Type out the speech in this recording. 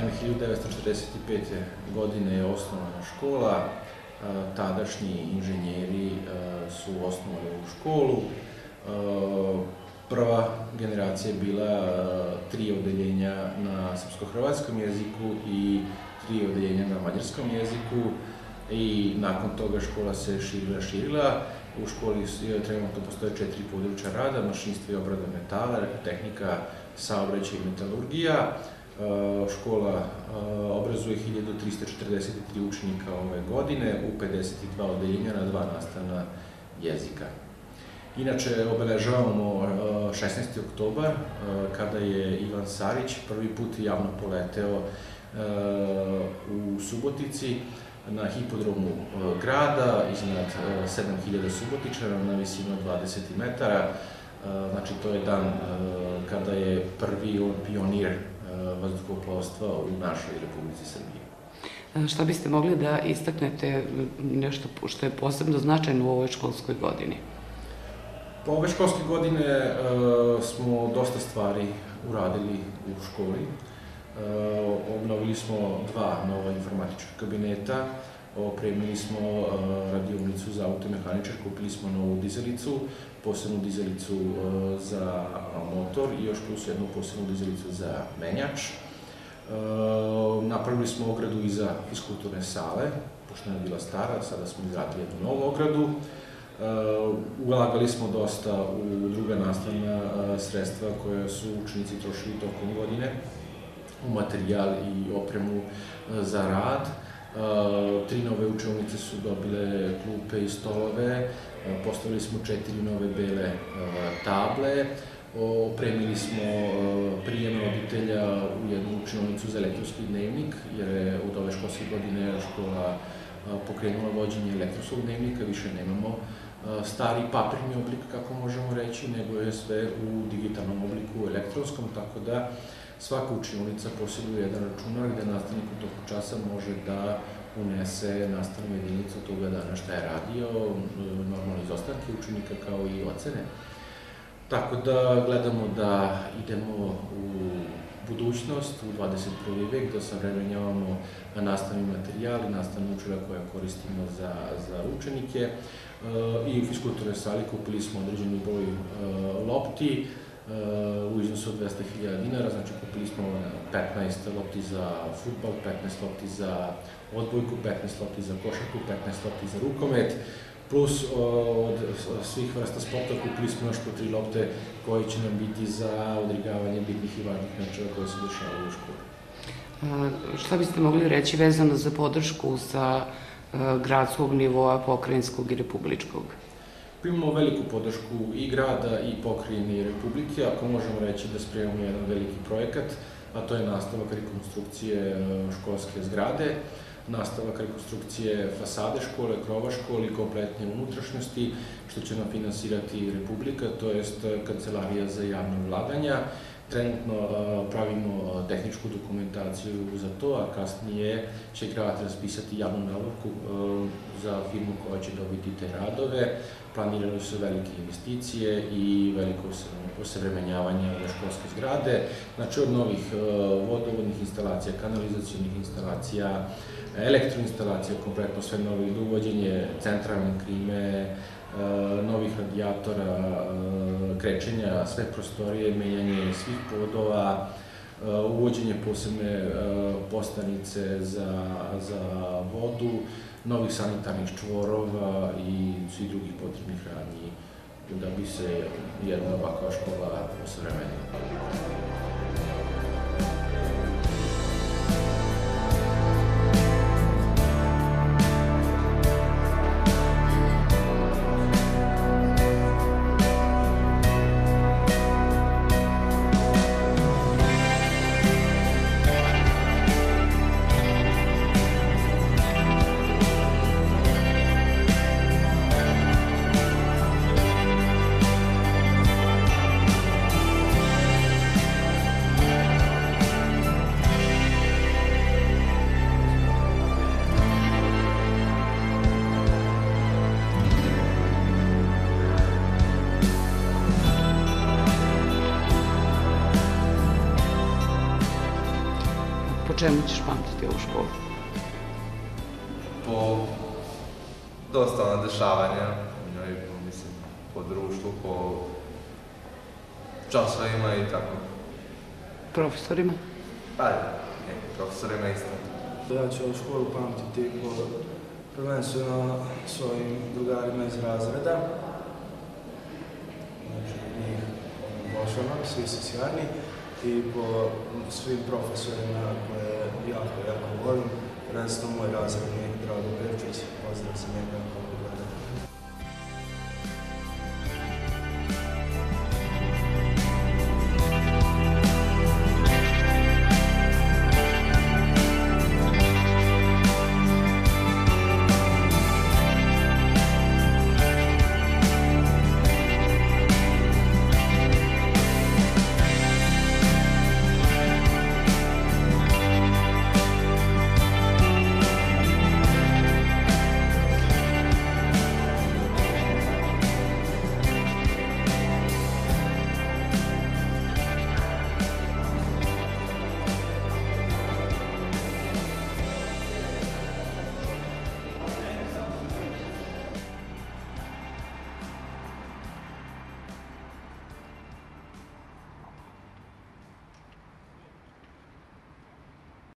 Naime, 1945. godine je osnovana škola, tadašnji inženjeri su osnovali ovu školu. Prva generacija je bila 3 odeljenja na srpsko-hrvatskom jeziku i 3 odeljenja na mađarskom jeziku i nakon toga škola se širila. U školi trenutno postoje 4 područja rada: mašinstvo i obrada metala, tehnika, saobraćaj i metalurgija. Škola obrazuje 1343 učenika ove godine u 52 odeljenja na 2 nastavna jezika. Inače, obeležavamo 16. oktobar, kada je Ivan Sarić prvi put javno poleteo u Subotici na hipodromu grada iznad 7000 Subotičara na visinu od 20 metara. Znači, to je dan kada je prvi pionir vazduhoplovstva u našoj Republici Srbiji. Šta biste mogli da istaknete nešto što je posebno značajno u ovoj školskoj godini? Po ove školske godine smo dosta stvari uradili u školi. Obnovili smo 2 nova informatička kabineta, opremili smo radionicu za automehaničar, kupili smo novu dizalicu, posebnu dizalicu za motor i još plus jednu posebnu dizalicu za menjač. Napravili smo ogradu iza fiskulturne sale, pošto je bila stara, sada smo izradili jednu novu ogradu. Ulagali smo dosta u druga nastavna sredstva koje su učenici trošili tokom godine, u materijal i opremu za rad. 3 nove učionice su dobile klupe i stolove, postavili smo 4 nove bele table, opremili smo prijem roditelja u jednu učionicu za elektronski dnevnik, jer je od ove školske godine škola pokrenula vođenje elektronskog dnevnika, više nemamo stari papirni oblik, kako možemo reći, nego je sve u digitalnom obliku, elektronskom, tako da svaka učionica posjeduje jedan računar gde nastavnik u toku časa može da unese nastavnu jedinicu toga dana šta je radio, normalno izostanke učenika kao i ocene. Tako da gledamo da idemo u budućnost, u 21. vek, da savremenjavamo nastavni materijal i nastavna učila koja koristimo za učenike. I u fiskulturnoj sali kupili smo određeni broj lopti u iznosu od 200.000 dinara, znači kupili smo 15 lopti za fudbal, 15 lopti za odbojku, 15 lopti za košarku, 15 lopti za rukomet, plus od svih vrsta sporta kupili smo još po 3 lopte koje će nam biti za odrigavanje bitnih i važnih mečeva koje se dešavaju u školi. Šta biste mogli reći vezano za podršku sa gradskog nivoa, pokrajinskog i republičkog? Primamo veliku podršku i grada i pokrajine i republike, ako možemo reći da spremamo jedan veliki projekat, a to je nastavak rekonstrukcije školske zgrade, nastavak rekonstrukcije fasade škole, krova škole i kompletne unutrašnjosti, što će nam finansirati Republika, to jest Kancelarija za javna ulaganja. Trenutno pravimo tehničku dokumentaciju za to, a kasnije će grad raspisati javnu nabavku za firmu koja će dobiti te radove. Planirane su velike investicije i veliko osavremenjavanje ove školske zgrade, znači od novih vodovodnih instalacija, kanalizacijnih instalacija, elektroinstalacija, kompletno sve novo, uvođenje centralne klime, novih radijatora, krečenja sve prostorije, menjanje svih podova, uvođenje posebne postanice za vodu, novih sanitarnih čvorova i svih drugih potrebnih radnji da bi se jedna ovakva škola osavremenila. Po čemu ćeš pamtiti ovu školu? Po dosta dešavanja, mislim, po društvu, po časovima i tako. Profesorima? Pa, profesorima isto. Ja ću ovu školu pamtiti po prvenstveno svojim drugarima iz razreda. Znači, njih obožavam, svi su sjajni. I po svim profesorima koje jako volim. Prvenstveno moj razredni Drago Pevčić, pozdrav za njega.